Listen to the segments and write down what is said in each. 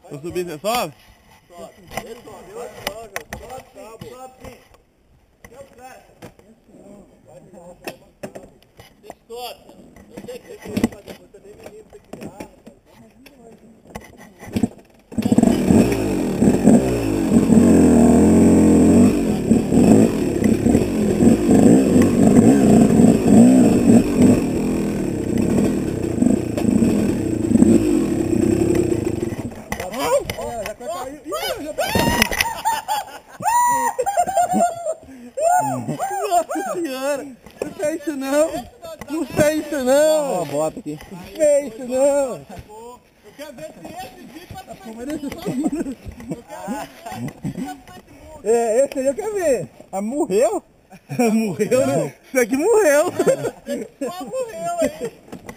Eu subir, você sobe? Sobe. Ele sobe, eu sobe. Sobe sim. Eu cara. Você sobe. Eu sei que você quer fazer, você tem menino pra criar. Nossa senhora! Não fez isso não! Não fez isso não! Ó, bota aqui. Não fez isso não! Eu quero ver se esse vídeo vai É, esse aí eu quero ver. Ah, morreu? Morreu, né? Isso aqui morreu. só morreu aí.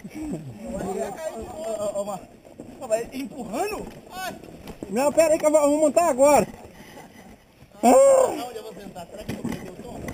Vai empurrando? Não, pera aí que vamos montar agora. Onde eu vou sentar? Será que eu vou perder o tom?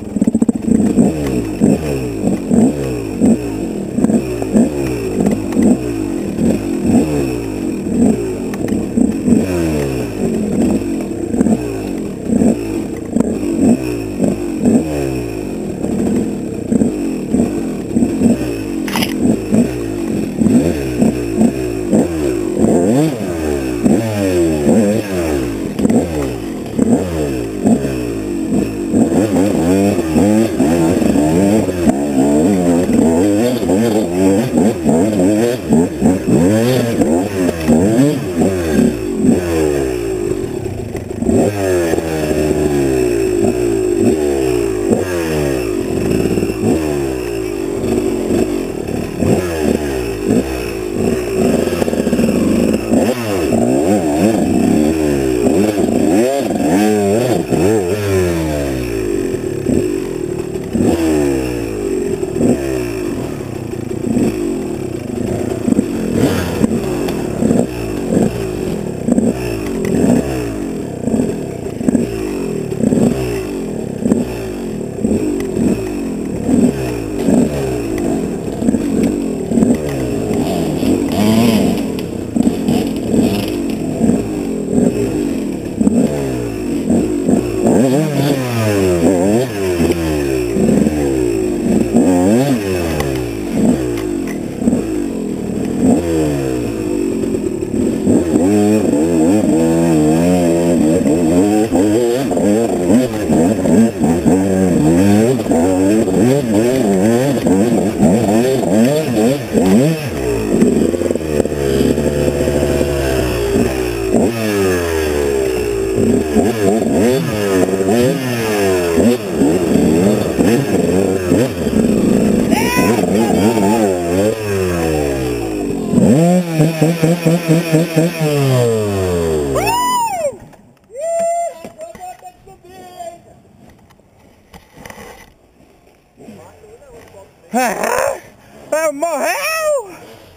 Morreu!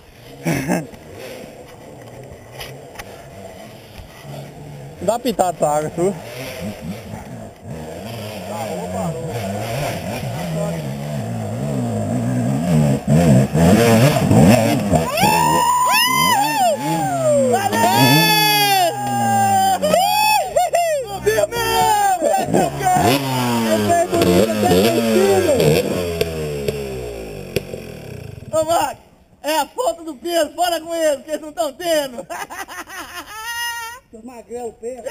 Dá uma pitada pra água, tu? Ô, Max, é a falta do peso, fora com eles, porque eles não estão tendo. Tô magrelo o peso.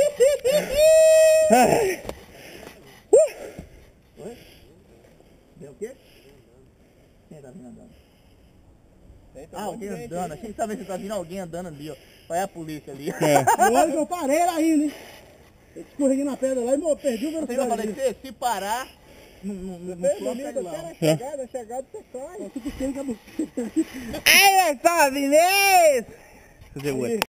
Deu o quê? Quem tá vindo andando? Alguém andando, achei que talvez você tá vindo alguém andando ali, ó. Olha a polícia ali. Olha que eu parei lá ainda, hein? Eu escorreguei na pedra lá e perdi o Eu velocidade. falei, se parar, não sobe lá. Na chegada você cai. Eu tô pequeno, Ai, é só, Inês! Fazer o outro.